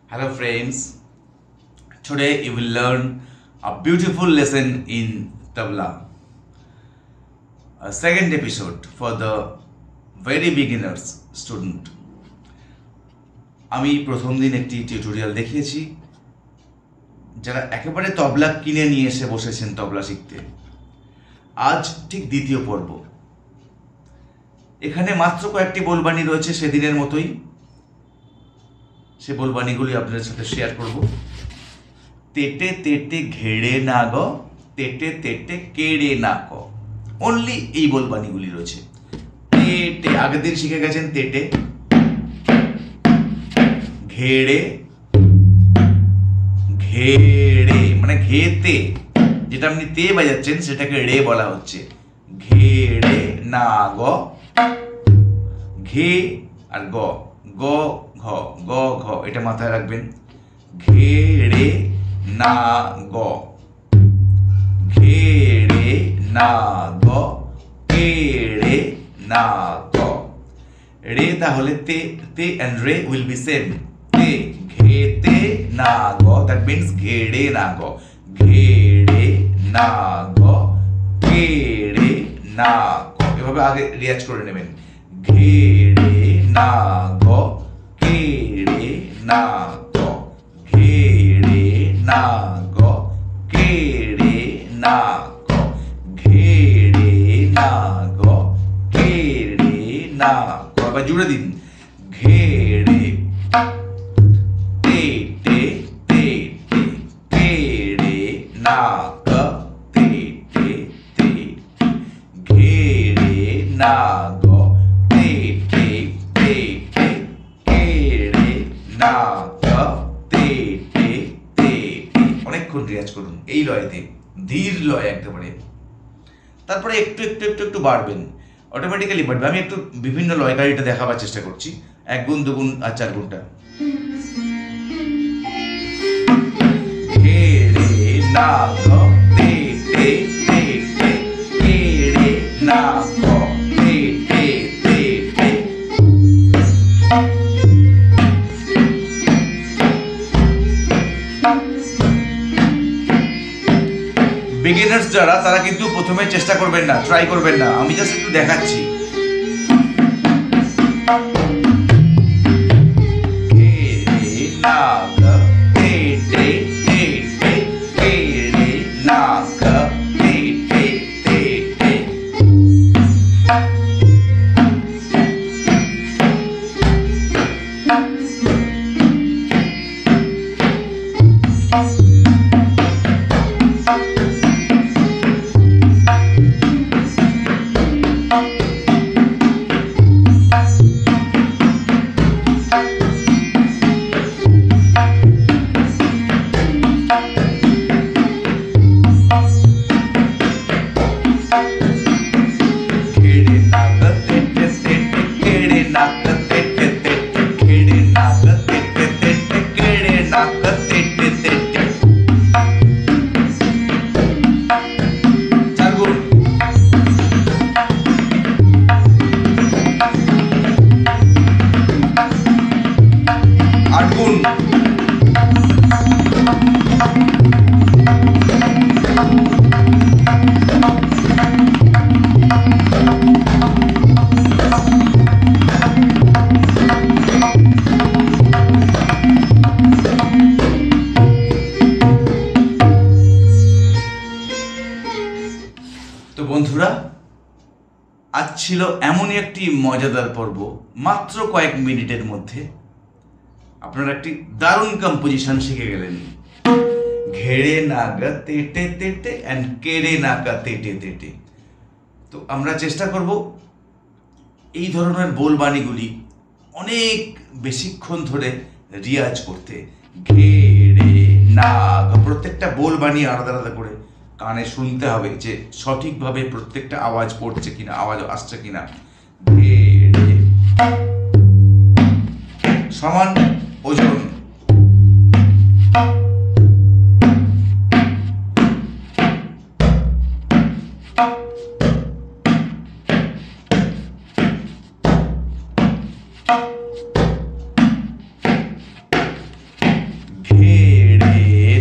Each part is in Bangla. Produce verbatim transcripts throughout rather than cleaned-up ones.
Hello friends, today you will learn a beautiful lesson in tabla. A second episode for the very beginners student. আমি প্রথম দিন একটি টিউটোরিয়াল দেখিয়েছি যারা একেবারে তবলা কিনে নিয়ে এসে বসেছেন তবলা শিখতে। আজ ঠিক দ্বিতীয় পর্ব। এখানে মাত্র কয়েকটি বোলবাণী রয়েছে সেদিনের মতোই। সে বোলবাণীগুলি আপনাদের সাথে শেয়ার করব। তেটে তেটে ঘেড়ে না গ, তেটে তেটে কেড়ে না ক, অনলি এই বোলবাণীগুলি রয়েছে। তেটে আগের দিন শিখে গেছেন তেটে, ঘেড়ে, ঘেড়ে মানে ঘেতে, যেটা আপনি তে বাজাচ্ছেন সেটাকে রে বলা হচ্ছে। ঘেড়ে না গ, ঘে আর গ, গ ঘ, গ ঘ, এটা মাথায় রাখবেন। ঘেড়ে না গ, ঘেড়ে না গ, কেড়ে না ক। রে তাহলে তে, তে and রে will be same. তে, ঘেতে না গ, that means ঘেড়ে না গ, ঘেড়ে না গ, কেড়ে না ক। এভাবে আগে রিয়াজ করে নেবেন। ঘেড়ে না গ, কেড়ে না ক, ঘেড়ে না গ, কেড়ে না ক, ঘেড়ে না গ, কেড়ে না ক। এবার জুড়ে দিন। ঘেড়ে, তেটে তেটে, কেড়ে না ক, তেটে তেটে, ঘেড়ে না গ, তেটে তেটে, কেড়ে না ক, তেটে তেটে। অনেকক্ষণ রিয়াজ করুন এই লয়তে, ধীর লয় একেবারে। তারপরে একটু একটু একটু একটু বাড়বেন, অটোমেটিক্যালি বাড়বে। আমি একটু বিভিন্ন লয়কারিটা দেখাবার চেষ্টা করছি, এক গুণ দুগুণ আর চার গুণটা। ঘেড়ে না গ, তেটে তেটে, কেড়ে না ক, তেটে তেটে। বিগিনার্স যারা, তারা কিন্তু প্রথমে চেষ্টা করবেন না, ট্রাই করবেন না, আমি জাস্ট একটু দেখাচ্ছি। ঘেড়ে না গ, তেটে তেটে, কেড়ে না গ, তেটে তেটে। ঘেড়ে না গ, তেটে তেটে, কেড়ে না গ, তেটে তেটে, ঘেড়ে না গ, তেটে তেটে, কেড়ে না গ, তেটে তেটে। চার গুণ। আট গুণ। তো বন্ধুরা, আজ ছিল এমনই একটি মজাদার পর্ব, মাত্র কয়েক মিনিটের মধ্যে আপনারা একটি দারুণ কম্পোজিশন শিখে গেলেন। ঘেড়ে না গা, তেটে তেটে অ্যান্ড কেড়ে না গা, তেটে তেটে। তো আমরা চেষ্টা করব এই ধরনের বোলবাণীগুলি অনেক বেশিক্ষণ ধরে রিয়াজ করতে। ঘেড়ে না গা, প্রত্যেকটা বোলবাণী আলাদা আলাদা করে কানে শুনতে হবে যে সঠিকভাবে প্রত্যেকটা আওয়াজ পড়ছে কিনা, আওয়াজ আসছে কিনা। ঘেড়ে সমান ওজন।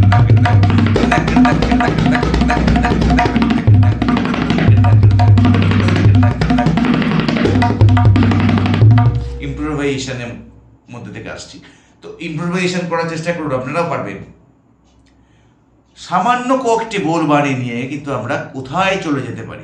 ইম্প্রোভাইজেশনের মধ্যে থেকে আসছি। তো ইম্প্রোভাইজেশন করার চেষ্টা করুন, আপনারাও পারবেন। সামান্য কয়েকটি বোল বাড়ি নিয়ে কিন্তু আমরা কোথায় চলে যেতে পারি।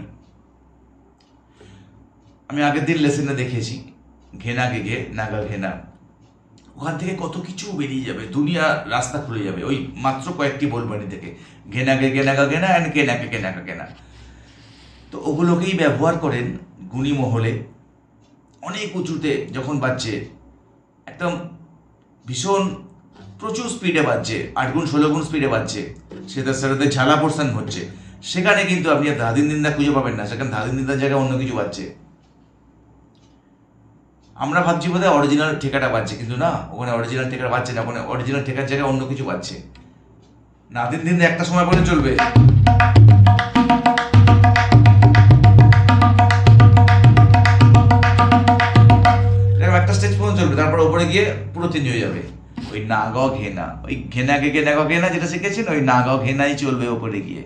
আমি আগের দিন লেসনে দেখেছি ঘেনা গেগে নাগা ঘেনা, ওখান থেকে কত কিছু বেরিয়ে যাবে, দুনিয়া রাস্তা খুলে যাবে ওই মাত্র কয়েকটি বোলবাড়ি থেকে। ঘেনা গেগে নাগা ঘেনা অ্যান্ড কেনা কে নাগা কেনা। তো ওগুলোকেই ব্যবহার করেন গুণী মহলে, অনেক উঁচুতে যখন বাজছে, একদম ভীষণ প্রচুর স্পিডে বাজছে, আট গুণ ষোলো গুণ স্পিডে বাজছে, সেটা সেটাতে ঝালা পোর্শন হচ্ছে, সেখানে কিন্তু আপনি ধাদিন দিন্দা খুঁজে পাবেন না, সেখানে ধাদিন দিন্দার জায়গায় অন্য কিছু বাজছে। আমরা ভাবছি বোধহয় অরিজিনাল ঠেকাটা বাজছে, কিন্তু না, ওখানে অরিজিনাল ঠেকা বাজছে না, ওখানে অরিজিনাল ঠেকার জায়গায় অন্য কিছু বাজছে। নাদিন দিন একটা সময় পরে চলবে, একটা স্টেজ পর্যন্ত চলবে, তারপর ওপরে গিয়ে পুরো চেঞ্জ হয়ে যাবে। ওই নাগ ঘেনা, ওই ঘেনা গে ঘেনা ঘেনা যেটা শিখেছেন ওই নাগ ঘেনাই চলবে ওপরে গিয়ে।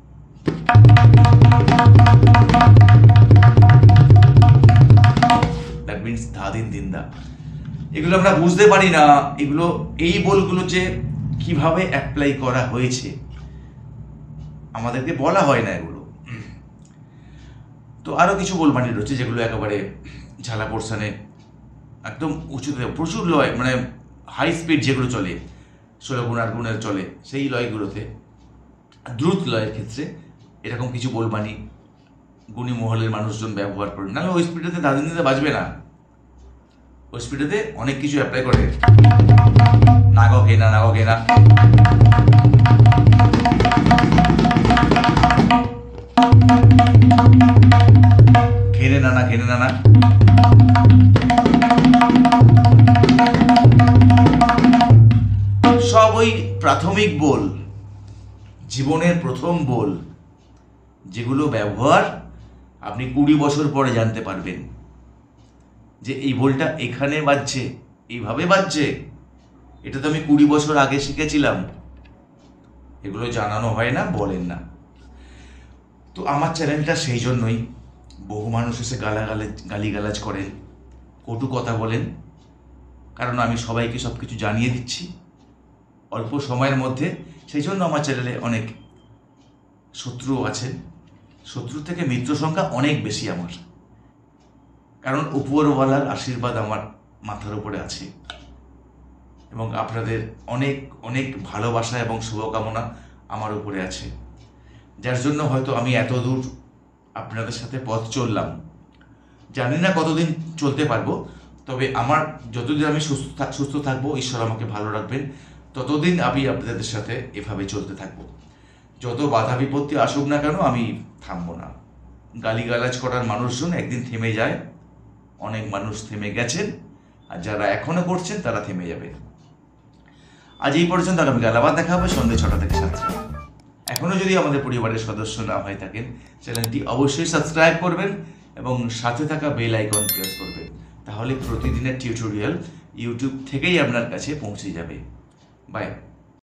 দ্যাট মিনস ধাদিন দিন্দা। এগুলো আমরা বুঝতে পারি না, এগুলো এই বলগুলো যে কিভাবে অ্যাপ্লাই করা হয়েছে আমাদেরকে বলা হয় না এগুলো। তো আরো কিছু বলবানি রয়েছে যেগুলো একেবারে ঝালা পোর্শনে একদম উঁচুতে প্রচুর লয়, মানে হাই স্পিড যেগুলো চলে, ষোলো গুণ আট গুণের চলে, সেই লয়গুলোতে দ্রুত লয়ের ক্ষেত্রে এরকম কিছু বলবানি গুণী মহলের মানুষজন ব্যবহার করেন, নাহলে ওই স্পিডেতে ধাদিন দিতে বাজবে না। ওয়েস্ট ভিডিওতে অনেক কিছু অ্যাপ্লাই করে। না গো ঘে না, না গো ঘে না, ঘেনে না না, ঘেনে না না, সব ওই প্রাথমিক বোল, জীবনের প্রথম বোল, যেগুলো ব্যবহার আপনি কুড়ি বছর পরে জানতে পারবেন যে এই বোলটা এখানে বাজছে, এইভাবে বাজছে, এটা তো আমি কুড়ি বছর আগে শিখেছিলাম। এগুলো জানানো হয় না, বলেন না। তো আমার চ্যানেলটা সেই জন্যই, বহু মানুষ এসে গালাগালাজ গালিগালাজ করেন, কটু কথা বলেন, কারণ আমি সবাইকে সব কিছু জানিয়ে দিচ্ছি অল্প সময়ের মধ্যে। সেই জন্য আমার চ্যানেলে অনেক শত্রু আছেন। শত্রু থেকে মিত্র সংখ্যা অনেক বেশি আমার, কারণ উপরওয়ালার আশীর্বাদ আমার মাথার উপরে আছে এবং আপনাদের অনেক অনেক ভালোবাসা এবং শুভকামনা আমার উপরে আছে, যার জন্য হয়তো আমি এত দূর আপনাদের সাথে পথ চললাম। জানি না কতদিন চলতে পারবো, তবে আমার যতদিন আমি সুস্থ সুস্থ থাকবো, ঈশ্বর আমাকে ভালো রাখবেন, ততদিন আমি আপনাদের সাথে এভাবে চলতে থাকবো। যত বাধা বিপত্তি আসুক না কেন আমি থামবো না। গালিগালাজ করার মানুষজন একদিন থেমে যায়, অনেক মানুষ থেমে গেছেন, আর যারা এখনো করছেন তারা থেমে যাবে। আজ এই পর্যন্ত, আগামীকাল আবার দেখা হবে সন্ধ্যে ছটা থেকে সাতটা। এখনও যদি আমাদের পরিবারের সদস্য না হয়ে থাকেন, চ্যানেলটি অবশ্যই সাবস্ক্রাইব করবেন এবং সাথে থাকা বেল আইকন প্রেস করবেন, তাহলে প্রতিদিনের টিউটোরিয়াল ইউটিউব থেকেই আপনার কাছে পৌঁছে যাবে। বাই।